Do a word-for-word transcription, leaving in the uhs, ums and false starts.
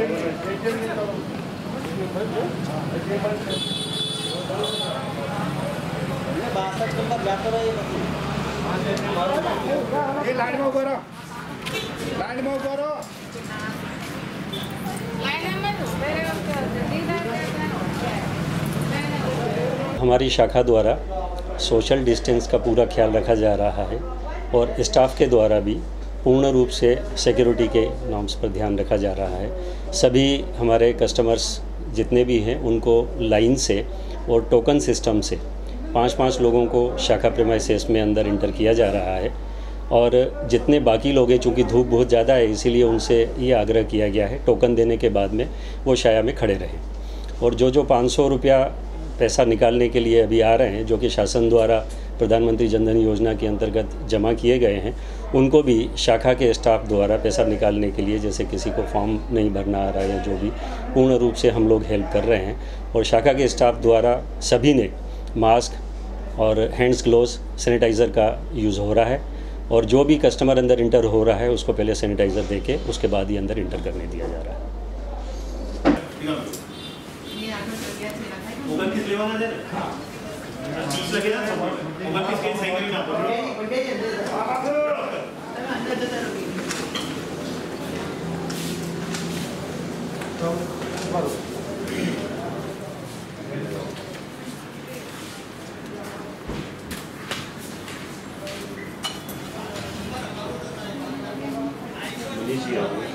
Line में उभा रहो, लाइन में उभा रहो। हमारी शाखा द्वारा सोशल डिस्टेंस का पूरा ख्याल रखा जा रहा है और स्टाफ के द्वारा भी पूर्ण रूप से सिक्योरिटी के नॉर्म्स पर ध्यान रखा जा रहा है। सभी हमारे कस्टमर्स जितने भी हैं उनको लाइन से और टोकन सिस्टम से पाँच पाँच लोगों को शाखा प्रेमाइसेस में अंदर इंटर किया जा रहा है और जितने बाकी लोग हैं, चूँकि धूप बहुत ज़्यादा है इसीलिए उनसे ये आग्रह किया गया है टोकन देने के बाद में वो शाया में खड़े रहें। और जो जो पाँच सौ रुपया पैसा निकालने के लिए अभी आ रहे हैं, जो कि शासन द्वारा प्रधानमंत्री जन धन योजना के अंतर्गत जमा किए गए हैं, उनको भी शाखा के स्टाफ द्वारा पैसा निकालने के लिए, जैसे किसी को फॉर्म नहीं भरना आ रहा है या जो भी, पूर्ण रूप से हम लोग हेल्प कर रहे हैं। और शाखा के स्टाफ द्वारा सभी ने मास्क और हैंड्स ग्लोव्स सैनिटाइज़र का यूज़ हो रहा है और जो भी कस्टमर अंदर इंटर हो रहा है उसको पहले सैनिटाइज़र देके उसके बाद ही अंदर इंटर करने दिया जा रहा है। Iniciado.